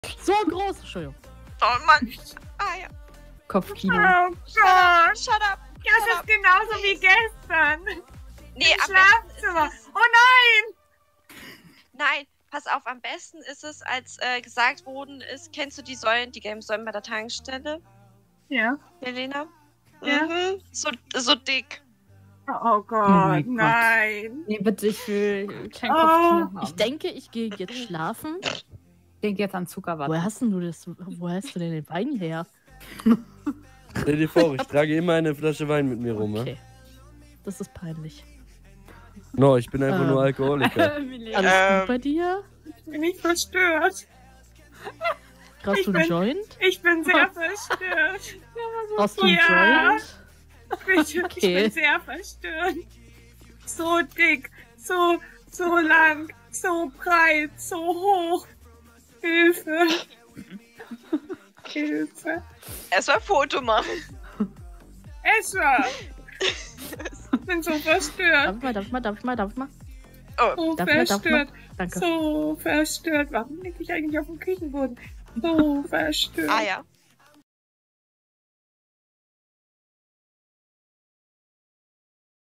So groß. Entschuldigung. Oh Mann. Ah ja. Kopfkino. Oh Gott. Shut up. Das ist genauso wie gestern. Nee, Im am besten Schlafzimmer. ist es, Oh nein. nein, pass auf, am besten ist es, als gesagt worden ist, kennst du die Säulen, die gelben Säulen bei der Tankstelle, Ja. Helena? Ja. Mhm. So dick. Oh Gott, mein Gott. nein. Nee, bitte, ich will kein Oh. Kopfkino haben. Ich denke, ich gehe jetzt schlafen. Ich denke jetzt an Zuckerwatte. Woher hast denn du das? Woher hast du denn den Wein her? Stell dir vor, ich trage immer eine Flasche Wein mit mir rum. Okay. Das ist peinlich. No, ich bin einfach nur Alkoholiker. Alles gut bei dir? Ich bin nicht verstört. Brauchst du einen Joint? Ich bin sehr verstört. Brauchst du einen Ja. Joint? Ich Okay. bin sehr verstört. So dick, so lang, so breit, so hoch. Hilfe. Hilfe. Erstmal ein Foto machen. Esra. Ich bin so verstört. Darf ich mal? So Darf ich mal? verstört. Danke. So verstört. Warum liege ich eigentlich auf dem Küchenboden? So verstört. Ah ja.